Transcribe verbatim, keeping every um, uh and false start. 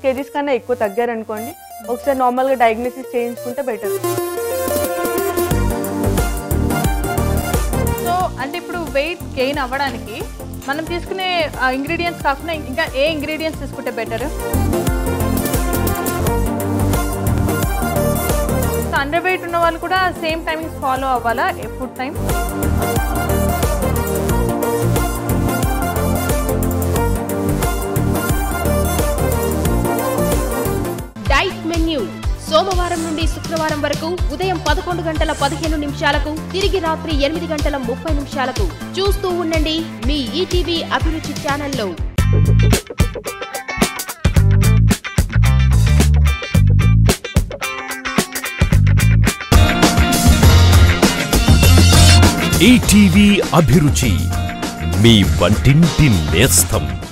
Kgs కన్నా ఎక్కువ తగ్గారనుకోండి ఒకసారి నార్మల్గా డయాగ్నోసిస్ చేయించుకుంటే బెటర్. సో అంటే ఇప్పుడు వెయిట్ గెయిన్ అవ్వడానికి మనం తీసుకునే ఇంగ్రీడియంట్స్ కాకుండా ఇంకా ఏ ఇంగ్రీడియంట్స్ తీసుకుంటే బెటర్? అండర్ వెయిట్ ఉన్న వాళ్ళు కూడా సేమ్ టైమింగ్స్ ఫాలో అవ్వాలా ఫుడ్ టైం? డైట్ మెన్యూ సోమవారం నుండి శుక్రవారం వరకు ఉదయం పదకొండు గంటల పదిహేను నిమిషాలకు, తిరిగి రాత్రి ఎనిమిది గంటల ముప్పై నిమిషాలకు. చూస్తూ ఉండండి మీ ఈటీవీ అభిరుచి ఛానల్లో. ఈటీవీ అభిరుచి, మీ వంటింటి నేస్తం.